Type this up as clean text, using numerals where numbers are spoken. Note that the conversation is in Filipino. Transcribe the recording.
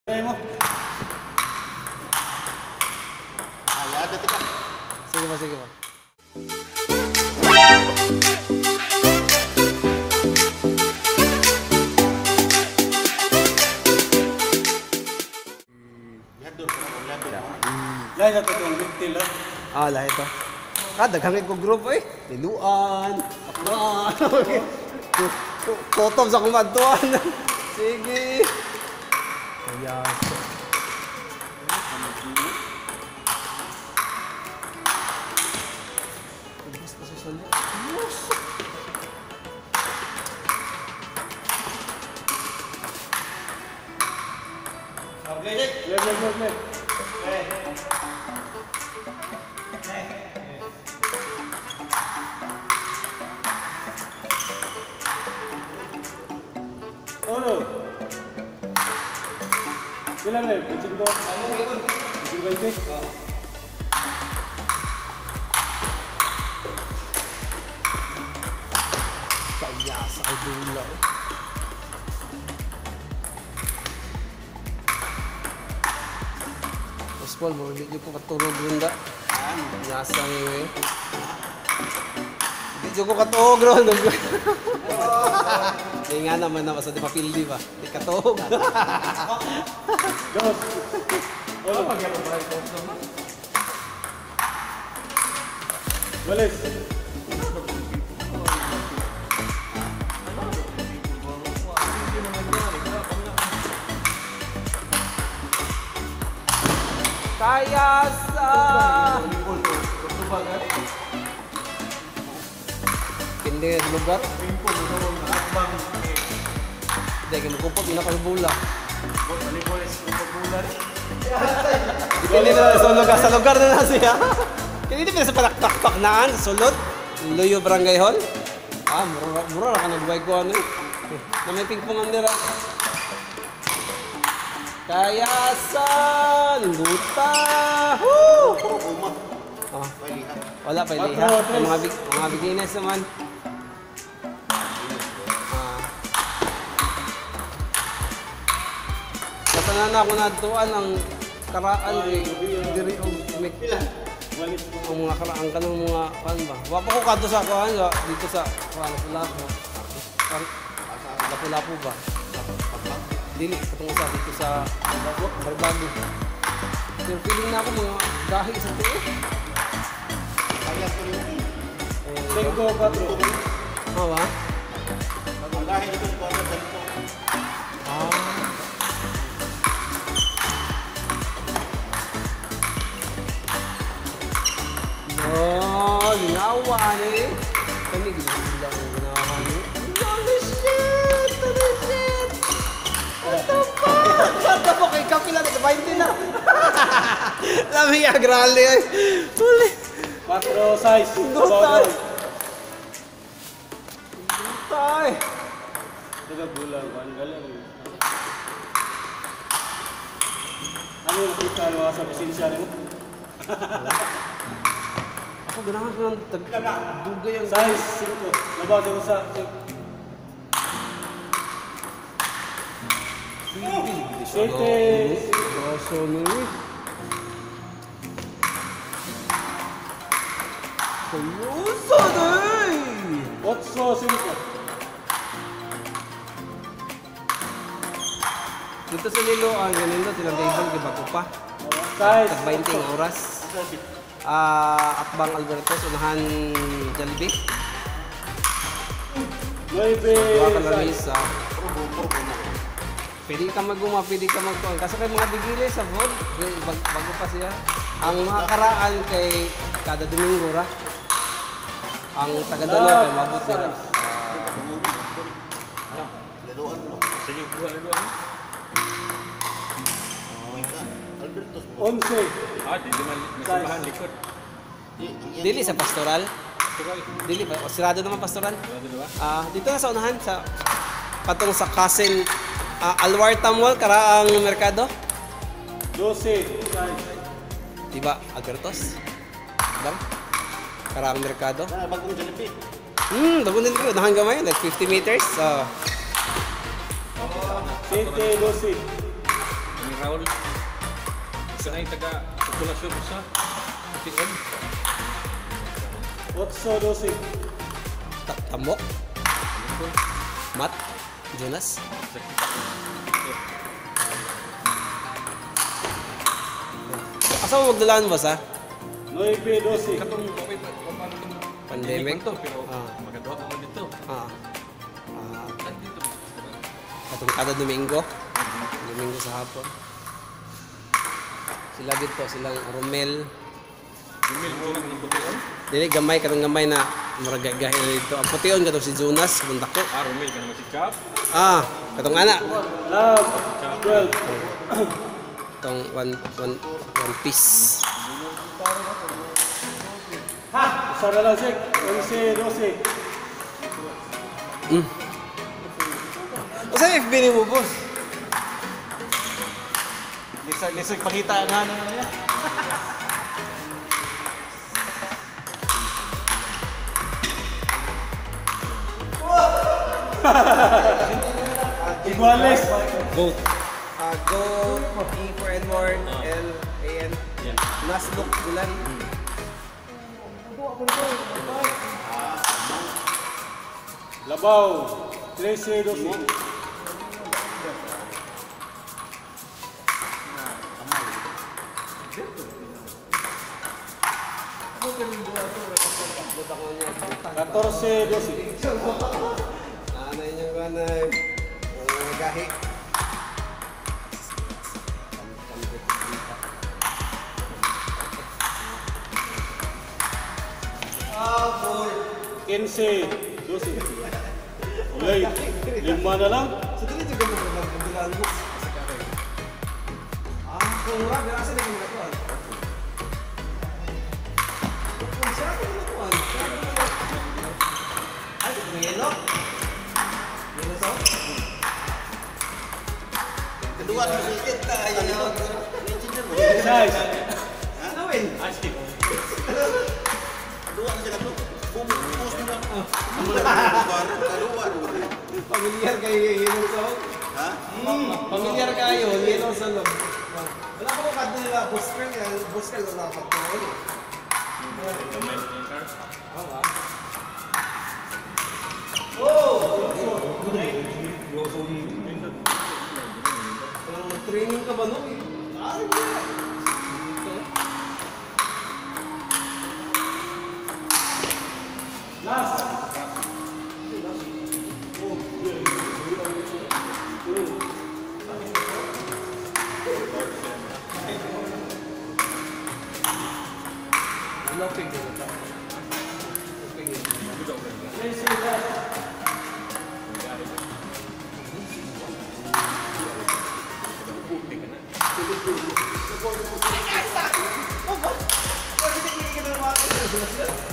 mo. Ayada tika. Sige ba, sige ba. Lahat na itong victil, ha? Lahat ito. Daghangin ko group eh. Liluan, akbaan. Totob sa kumantuan. Sige. Ayas. Ubus pa sa sali. Ubus. Left. Ono. Bilang left, kucing to. Kucing 20. Ayas, ay dula. Paul, marulit niyo po katulog bunda. Yasang eh. Hindi ko katulog ron. Hindi nga naman na masa di mapildi ba? Hindi katulog. Dos. Ono. Balik. Kaya sa... Hindi sa lugar? Hindi, kaya magkumpot, pinakabula. Dipindi na sa lugar na na siya. Kaya hindi pa sa panaktakpak naan, sa sulod. Luyo Barangay Hall. Mura na ka nagbuhay ko ano eh. Na may pingpongan nila. Kaya saan? Buta! Woo! Wala pa iliha. Mga beginners naman. Katanan ako natuan ang karaan diri og ang mga karaan kanang mga kan ba. Wa pa ko kadto sa kuan dito sa Lapu-Lapu. Lapu-Lapu ba? Dili katong sa dito sa Barbago. Pero feeling na ako mga gahi sa tuo. Ayas ko rin. 5-4. Hawa? Ang gahi ito sa kwarta dito. Ginawa ni. Kami ginawa ko ginawa ni. Holy shit! Holy shit! What the fuck? What the fuck? Ikaw pila na 20 na. Lami ya grande. Holy. 4 size. Gutay. Gutay. Tiga bulan, ang galing. Ano yung kita mo sa presensya mo? Ako ganahan ko ng dugay ang Size 5. Labaw din mo sa... Sete. Baso nini. Kayusa day! 8-5. Dito sa Lilo, ang ganito, tinatayban kay Bago pa. Size. Tag 20 ang oras. Akbang Albertos, unahan Jollibee. 9 Dua ka lang size. isa. Pwede ka maguma, pwede ka magkuhan. Kasi kay mga bigili sa food, bago pa siya. Ang mga karaan kay kada Domingo ra. Ang taga-Dalo kay mabot nila. Laluan mo. Sige, buwan. Oh my God. Albertos mo. 11. Di naman nasibahan likod. Dili sa pastoral. Tural. Dili ba? Sirado naman pastoral. Ano dalawa? Dito na sa unahan sa patong sa Kasin Alwarta Mall karaang merkado. 12 size. Diba Albertos? Diba? Karaang merkado. Bagong Jollibee. Bago din ko. Unahan gamay. Like 50 meters. 7-12. Raul. Isa na yung taga populasyon sa PN. 8-12. Tambok. Mat. Jonas. Asa mo magdalaan boss ha? 9-12. Katong okay pa paano itong Pandemic? to pero Ah. magagawa ko man dito. Ah. Dito. Katong kada Domingo. Domingo sa hapon. Sila dito, silang Romel. Email ko lang ng puti. Dili gamay katong gamay na muragagahi na dito. Ang pution katong si Jonas, punta ko. Romel ka naman si Cap. Ah, katong ana. Love. 12. Katong one piece. Isa na lang, Sek. 11-12. Sa FB ni mo boss? Lisag pakita nga na niya. Iguales. Vote. Go, E for Edward, L, A, N. Yan. Naslok, Bulan. Labaw. 13-12. Catorce, 12. Nanay niya ba na gahi? Quince, 12. Ulay, 5 na lang. So, dili juga mo magbilang books. Kung wala, nasa na kung natuan. Kung siya kung natuan. Ay, ito na yelo. Yelo sa? Kedua sa sikit ta ayo. Size. Nawin. Kedua sa kato. Bumubus na. Keluar. Familiar kayo yelo sa? Ha? Familiar kayo, yelo sa loob. Wala ko kadto nila, busker ko na kapatid. Training ka ba no? Ay, kasa! Oh, ba? Pwede hindi ka na